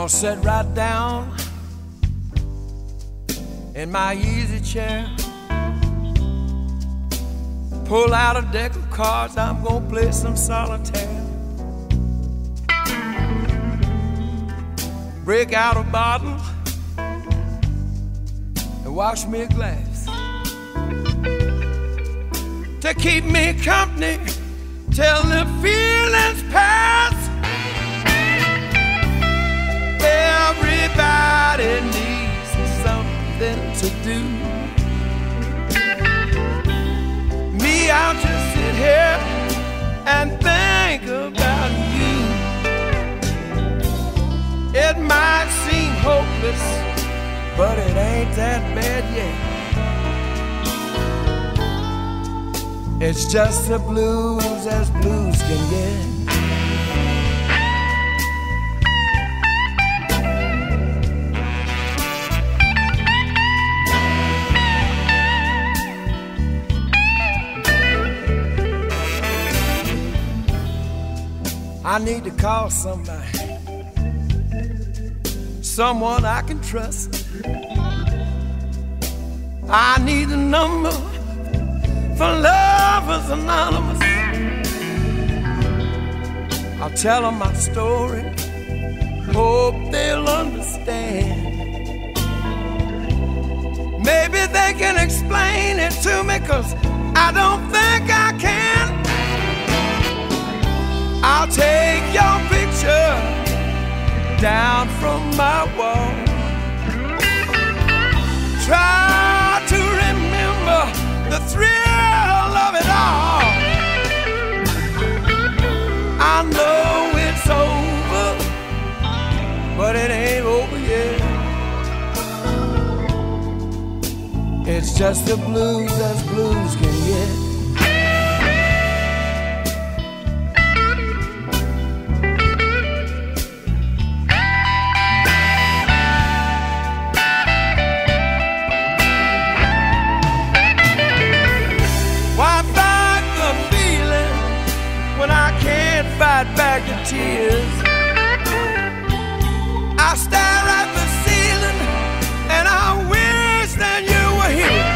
I'll sit right down in my easy chair, pull out a deck of cards, I'm gonna play some solitaire. Break out a bottle and wash me a glass to keep me company till the feelings pass. Everybody needs something to do. Me, I'll just sit here and think about you. It might seem hopeless, but it ain't that bad yet. It's just the blues as blues can get. I need to call somebody, someone I can trust. I need a number for Lovers Anonymous. I'll tell them my story, hope they'll understand. Maybe they can explain it to me, 'cause I don't think I can. I'll take your picture down from my wall. Try to remember the thrill of it all. I know it's over, but it ain't over yet. It's just the blues as blues can get. Fight back the tears. I stare at the ceiling and I wish that you were here.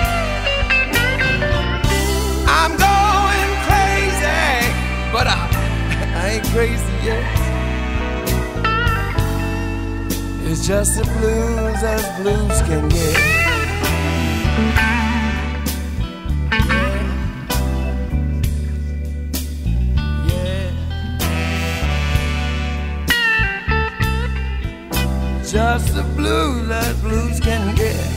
I'm going crazy, but I ain't crazy yet. It's just the blues as blues can get. Just the blues that blues can get.